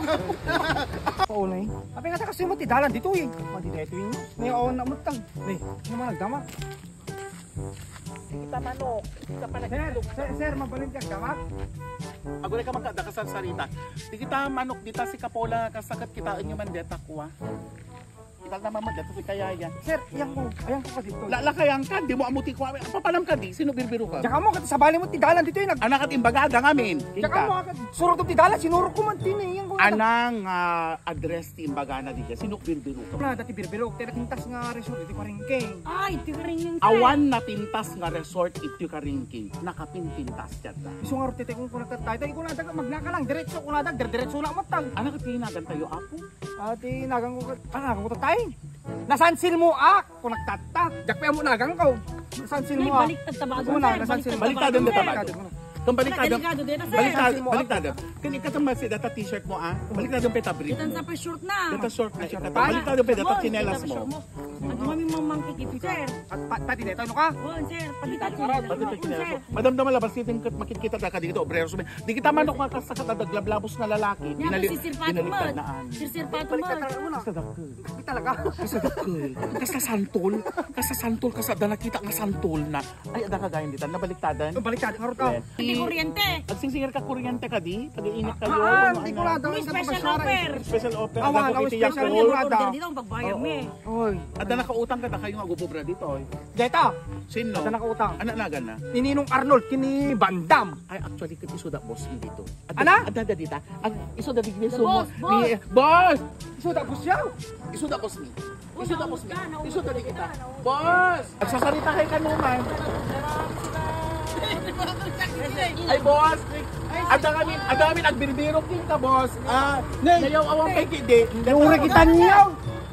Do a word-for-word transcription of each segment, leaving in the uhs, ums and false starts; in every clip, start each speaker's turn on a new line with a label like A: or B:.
A: Paulay. Abi nga kasi mo ti dalan dito eh. Madi dito yun. May awan na mutang. Ni, ano man nagdama?
B: Kita manok. Kita pa
A: Sir, sir, sir, mabalin ka gamat.
B: Agulay ka magkada ka sa sarita. Di kita manok dita si Kapola kasakat kitaan nyo man deta kuha. Kita naman man deta si Kayaya.
A: Sir, yang ko, ayan ko ka dito.
B: Lala kayang ka, di mo amuti kuha. Papalam ka di, sino birbiro ka?
A: Tsaka mo, kati sa bali mo ti dalan dito eh.
B: Anak at imbagada ngamin.
A: Tsaka mo, surot ti dalan, sinuro ko man tin eh.
B: Anang uh, address ti imbagana di ka, sino birbiro ka?
A: Wala, dati birbiro, tinatintas nga resort, iti paringking.
C: Ay, iti karingking.
B: Awan na pintas nga resort iti karingking. Nakapinpintas dyan da.
A: Iso nga rotite kung kunat tayo, tayo kung nadag magnaka lang, diretso kung nadag, diretso na matang.
B: Anak at tinagan tayo apo?
A: Ati, nagang ko, ah, nagang ko tayo. Nasansil mo ak, kung nagtata, jakpaya mo nagang ko. Nasansil mo ak.
C: Baliktad tabago.
A: Nasansil.
B: Baliktad din na tabago. Kung baliktad, baliktad, baliktad. Kani katong si data t-shirt mo ah. Baliktad yung petabri.
C: Itan sa pa short na.
B: Data short na. Baliktad yung data chinelas mo.
C: At kami mamangkik ito, sir.
A: At pati dito, ano ka?
C: Oo, sir. Pagkita
B: chinelas mo. Madam na malabas kita makikita ka dito obrero. Di kita manok makasakat na daglablabos na lalaki.
C: Yan si Sir Patumod. Sir Sir Patumod.
A: Sa dakkel. Di talaga.
B: Sa dakkel. Kasa santol. Kasa santol kasa da nakita nga santol na. Ay ada kagayan dito nabaliktadan.
A: Baliktad harot ka.
C: Hindi kuryente.
B: Agsingsingir ka kuryente ka di. Pag-iinit kayo.
A: Ah, hindi ko lang daw.
C: Special offer.
B: Special offer.
A: Awan,
B: Ako
A: awan,
B: itiyak
A: special
B: ko.
A: offer.
C: Dito ang pagbayar mo eh.
A: Oy.
B: Ada nakautang ka na kayo nga gubobra dito.
A: Dito.
B: Sino?
A: Ada nakautang.
B: Anak nagan na.
A: Nininong Arnold kini Bandam.
B: Ay actually kit iso da boss mo dito.
A: Ana?
B: Ada da dita. Ang iso da big beso
C: Boss,
B: mo. Ni boss.
A: Iso da busyaw.
B: Iso da boss mi. Iso da boss mi. Iso da di kita. Boss. Agsasalita kay kanuman. Ay boss. Ada kami, ada kami nagbirbiro king ka boss. Ah, nayaw awang kay kidi.
A: Yung kita niyaw.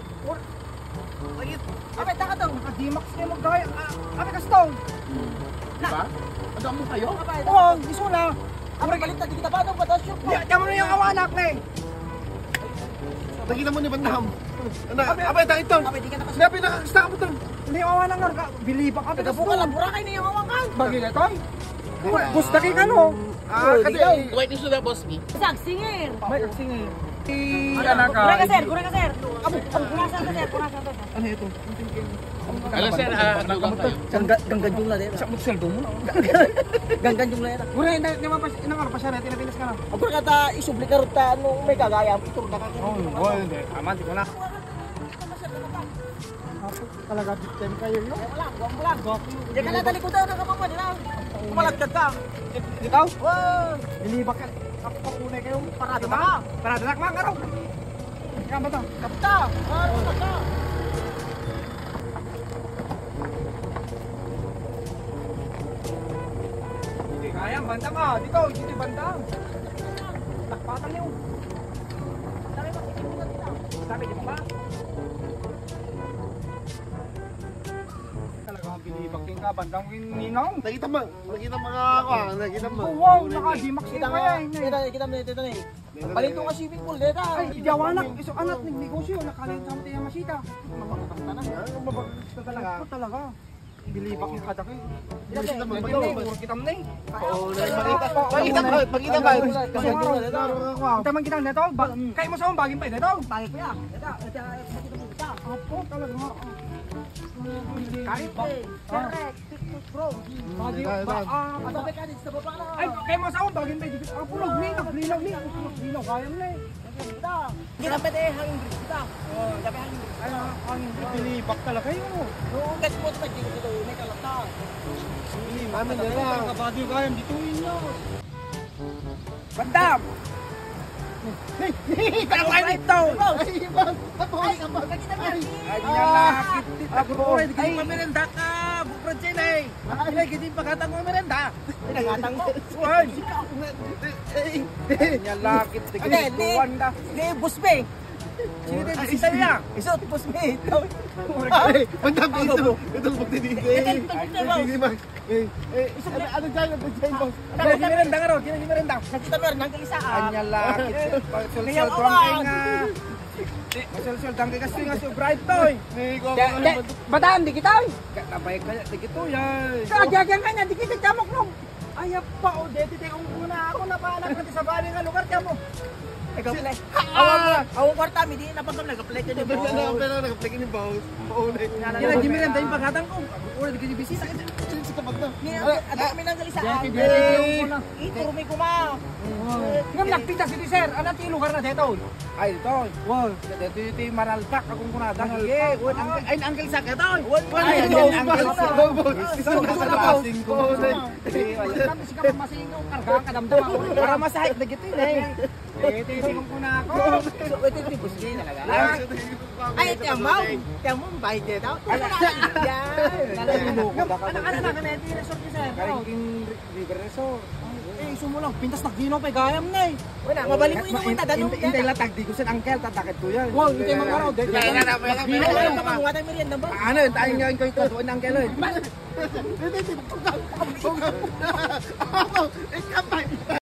C: Kapit na ka to.
A: Nakadimax kayo magdaya. Abi kastong.
B: Diba? Ada mo kayo?
A: Oo, iso na.
C: Ang baliktad, di kita pa itong patasyon po.
A: Diyan mo na yung awanak na eh.
D: Nakita mo ni Bandam. Ano, abay ta ito.
C: Kapit, di ka nakasya.
D: Sinabi na stop mo to.
A: Hindi yung awanak nga. Biliba ka.
C: Taga-buka lang, burakay na yung hawakan.
A: Bagi na ito. Gusto kay ka no.
D: Ah, kasi
B: Wait, iso da boss mi.
C: Sagsingir.
A: May sige. Anak ka.
C: Kura ka, sir. Kura ka, sir. Abo, punasan ka, sir. Punasan ka, sir.
A: Ano ito?
B: Ano sir, agdugang kayo.
C: Ganggan jumlah dia.
A: Sa mo seldo mo.
C: Ganggan jumlah dia.
A: Gure na na mapas ina nga pa siya natin napinas ka na.
C: Ako kata isubli ka ruta nung may kagaya. Ito na ka.
A: Oh, oh, hindi. Aman di ko na. Ako talaga time kayo no.
C: Wala, wala, wala. Hindi ka na talikutan na kapag pwede lang. Kumalagdag ka.
A: Ikaw?
C: Wow!
A: Nilibak ka. Kapakunay kayo. Parada na ka. Parada na ka mga karaw. Ikaw ba to?
C: Kapta! Ano ka?
A: Hindi kaya, banda ka. Dito, dito banda. Takpatan niyo. Sabi di ba? Talagang bilibak king ka, bandang ninong.
D: nakita mo, nakita mga ako, nakita mo.
A: Oh, wow, nakadimax
C: Kita
A: kayo
C: mo,
A: kaya.
C: kita kita mo dito na eh. Palit ko nga swimming pool dito.
A: Ay, ijawanak, iso anak ng negosyo, nakalit sa mga masita.
D: Ano, mabagay ka talaga.
A: Ako talaga. Bilibak yung kada kayo.
D: Nakita mo,
A: Ito, puro kitam na eh.
D: Oo, nakita mo. Makita ba? Makita ba?
A: Kasi
D: Makita
A: nga,
D: ba?
A: kita man kita nito, kayo mo sa akong baging pa eh, nito.
C: Bagay ko ya. Dito, dito, makita mo dito.
A: Apo, talaga nga.
C: Kahit eh. Correct. TikTok bro.
A: Bagay, ba, ah,
C: Ano ba ka dito sa baba na?
A: ay, kayo mo sa akong baging pa eh. Ako, log, linaw, linaw, linaw, linaw, kaya mo na eh.
C: Dito. Kita pwede hangin dito. Oh, dapat hangin.
A: Ay, ang bilibak talaga kayo.
C: Noong gas mo ito, dito dito, may kalata.
D: Amin na lang.
A: Kabagyo kaya, dituin nyo. Bandam! Hey, hey, kayo ito!
D: Ay, ibang. Ay, ibang.
A: Ay, nalakit dito. Ako, ay, hindi pa merenda ka. Bukran sila eh. Ay, hindi pa katang mo merenda.
C: Pinangatang mo.
A: Ay, nalakit dito.
C: Hindi, hindi.
A: Wanda.
C: Hindi, busbe.
A: Sino din bisita niya?
C: Isot, busbe.
D: Ay, Bandam ito. Ito magdidide.
C: Ito, ito, ito.
D: Sige, mag. Eh, eh, ano ano dyan? Ano dyan, boss?
A: Sino si merenda nga raw? Sino si merenda?
C: Nakita mo rin, hanggang isa ah.
A: Ay, nalakit.
C: Kaya
A: Pagsulsol
C: awan.
A: kay nga. Pagsulsol kang kasi nga si Bright Toy.
D: Eh, ko
C: De, de, badaan, di kita.
A: Nabay kaya, di kito yan.
C: Kagyagan ka niya, di kita kamok nung.
A: Ay, pa, o, deti, te, kung muna ako napahanap natin sa bali nga lugar, kaya mo.
C: Ikaw play. Awang awang kwarta mi di na pagkam nag-play ka di
D: Pero
C: ba?
D: pero nag-play ni Baus. Paulay.
A: Kaya Jimmy rin tayong paghatang ko. Ura di ka bisita.
D: Sin sa kapag na.
C: Ni ada kami nang gali sa akin. Ito rumi ko ma.
A: Ngam nagpita si sir. Ano ti lugar na dito? Ay dito. Wow. Dito iti Maralpak akong kunada. Ay ay uncle sa ka to. Ay uncle sa. Isa na sa passing ko. Kami si ka masingo karga kadamdam ako. Para masahit na gito eh. Eh titingong ko na ako.
C: So ito di busgi talaga. Ay tiamaw. Tiamaw bay de daw. Yan.
A: Ano ano na kaneti resort ni sir? Karing River Resort. Eh, sumo lang, pintas na gino pa, gayam na eh.
C: Wala, mabalik mo inuman ta danong.
A: Hintay lang tagdi ko sa angkel, tatakit ko yan. Wow, hintay mga araw.
C: Kaya nga na, Dino lang ka mga merienda ba?
A: Ano, tayo nga yung tutuan ng angkel eh.
D: Ikaw pa.